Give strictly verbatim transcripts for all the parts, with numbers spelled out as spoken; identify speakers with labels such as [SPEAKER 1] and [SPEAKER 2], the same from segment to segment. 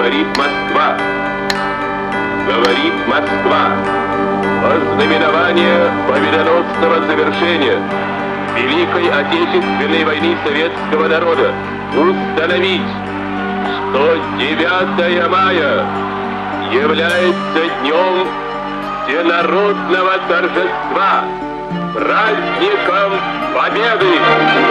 [SPEAKER 1] Говорит Москва, говорит Москва, во знаменование победоносного завершения Великой Отечественной войны советского народа установить, что девятое мая является днем всенародного торжества, праздником Победы!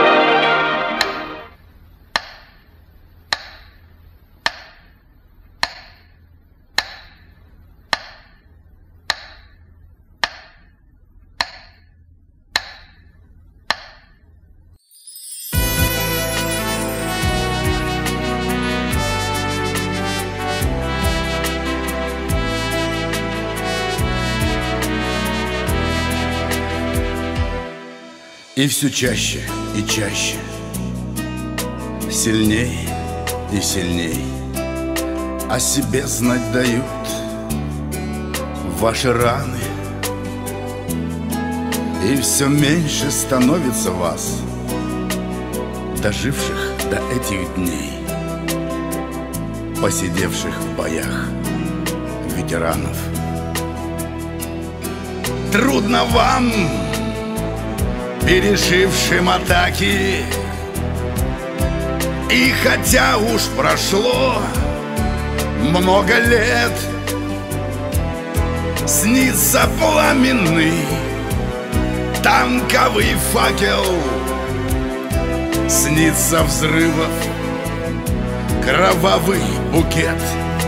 [SPEAKER 2] И все чаще и чаще, сильней и сильней о себе знать дают ваши раны. И все меньше становится вас, доживших до этих дней, посидевших в боях ветеранов. Трудно вам, пережившим атаки, и хотя уж прошло много лет, снится пламенный танковый факел, снится взрывов кровавый букет.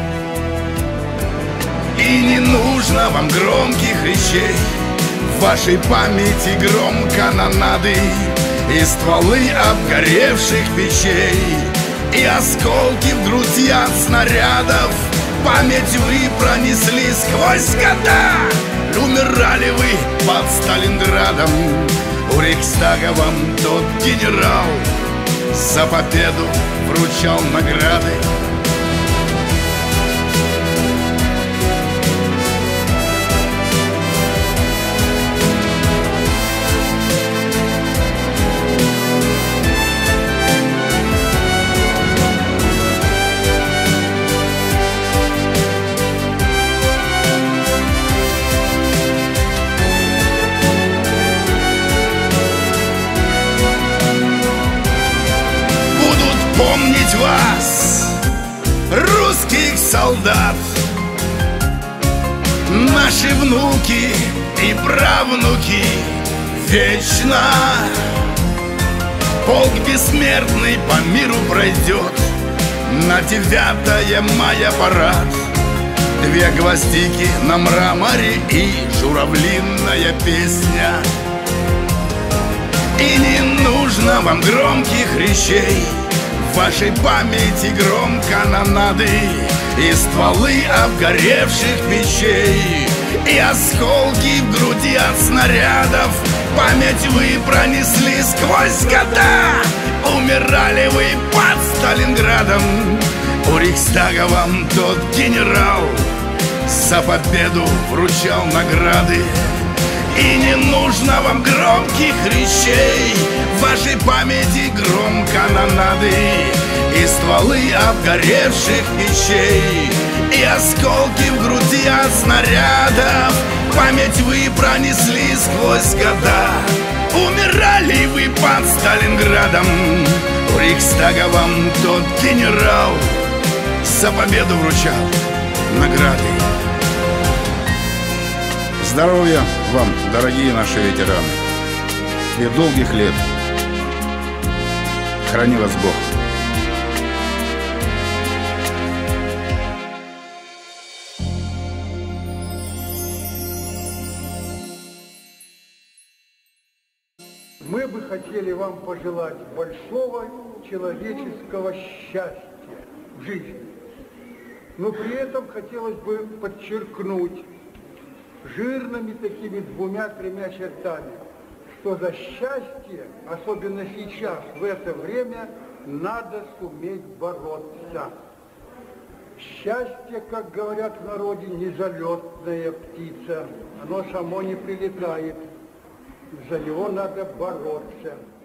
[SPEAKER 2] И не нужно вам громких речей, в вашей памяти гром канонады и стволы обгоревших печей, и осколки в груди от снарядов. Память вы пронесли сквозь года. Умирали вы под Сталинградом, у Рейхстага вам тот генерал за победу вручал награды. Помнить вас, русских солдат, наши внуки и правнуки вечно. Полк бессмертный по миру пройдет на девятое мая парад. Две гвоздики на мраморе и журавлиная песня. И не нужно вам громких речей, в вашей памяти гром канонады и стволы обгоревших печей, и осколки в груди от снарядов. Память вы пронесли сквозь года. Умирали вы под Сталинградом, у Рейхстага вам тот генерал за победу вручал награды. И не нужно вам громких речей, в вашей памяти гром канонады и стволы обгоревших печей, и осколки в груди от снарядов. Память вы пронесли сквозь года. Умирали вы под Сталинградом, у Рейхстага вам тот генерал за победу вручал награды. Здоровья вам, дорогие наши ветераны, и долгих лет. Храни вас Бог.
[SPEAKER 3] Мы бы хотели вам пожелать большого человеческого счастья в жизни, но при этом хотелось бы подчеркнуть жирными такими двумя-тремя чертами, что за счастье, особенно сейчас, в это время, надо суметь бороться. Счастье, как говорят в народе, не залетная птица, оно само не прилетает, за него надо бороться.